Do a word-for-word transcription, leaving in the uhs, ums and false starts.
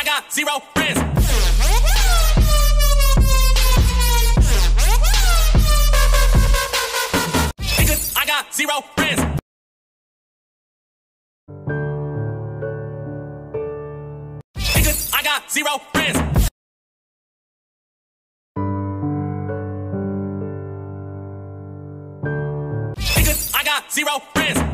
got zero friends. Because I got zero friends. Because I got zero friends. Because I got zero friends.